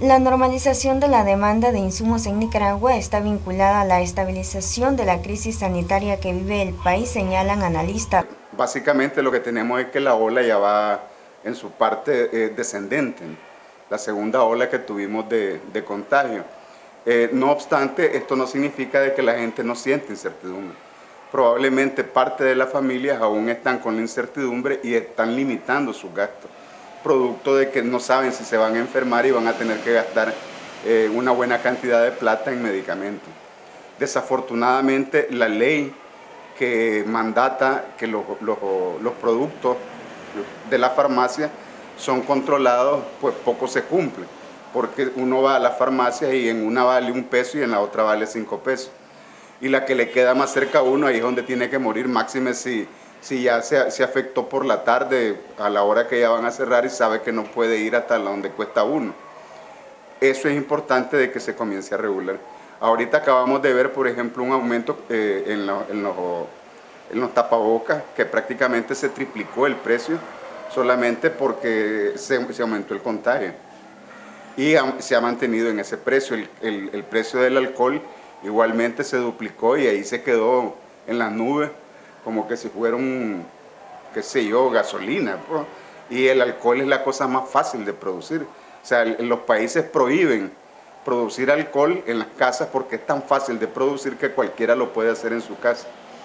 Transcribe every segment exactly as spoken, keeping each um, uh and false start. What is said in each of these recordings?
La normalización de la demanda de insumos en Nicaragua está vinculada a la estabilización de la crisis sanitaria que vive el país, señalan analistas. Básicamente lo que tenemos es que la ola ya va en su parte eh, descendente, la segunda ola que tuvimos de, de contagio. Eh, no obstante, esto no significa de que la gente no siente incertidumbre. Probablemente parte de las familias aún están con la incertidumbre y están limitando sus gastos, producto de que no saben si se van a enfermar y van a tener que gastar eh, una buena cantidad de plata en medicamentos. Desafortunadamente, la ley que mandata que los, los, los productos de la farmacia son controlados, pues poco se cumple, porque uno va a la farmacia y en una vale un peso y en la otra vale cinco pesos. Y la que le queda más cerca a uno, ahí es donde tiene que morir, máxime si, si ya se, se afectó por la tarde, a la hora que ya van a cerrar y sabe que no puede ir hasta donde cuesta uno. Eso es importante de que se comience a regular. Ahorita acabamos de ver, por ejemplo, un aumento eh, en, lo, en, los, en los tapabocas, que prácticamente se triplicó el precio, solamente porque se, se aumentó el contagio. Y ha, se ha mantenido en ese precio. El, el, el precio del alcohol igualmente se duplicó y ahí se quedó en las nubes, como que si fuera un, qué sé yo, gasolina, pues. Y el alcohol es la cosa más fácil de producir. O sea, en los países prohíben producir alcohol en las casas porque es tan fácil de producir que cualquiera lo puede hacer en su casa.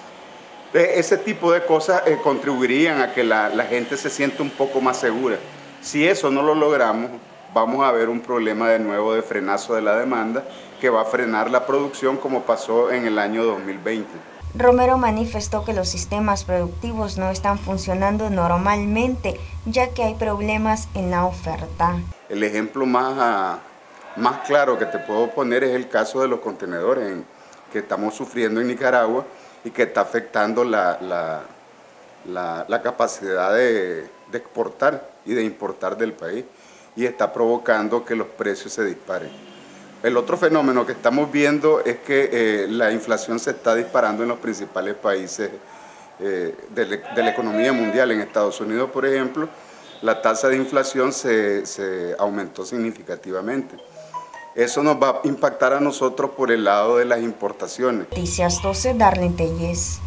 Ese tipo de cosas eh, contribuirían a que la, la gente se sienta un poco más segura. Si eso no lo logramos, vamos a ver un problema de nuevo de frenazo de la demanda que va a frenar la producción como pasó en el año dos mil veinte. Romero manifestó que los sistemas productivos no están funcionando normalmente, ya que hay problemas en la oferta. El ejemplo más, más claro que te puedo poner es el caso de los contenedores en, que estamos sufriendo en Nicaragua y que está afectando la, la, la, la capacidad de, de exportar y de importar del país y está provocando que los precios se disparen. El otro fenómeno que estamos viendo es que eh, la inflación se está disparando en los principales países eh, de, de la economía mundial. En Estados Unidos, por ejemplo, la tasa de inflación se, se aumentó significativamente. Eso nos va a impactar a nosotros por el lado de las importaciones. Noticias doce, Darlene Telles.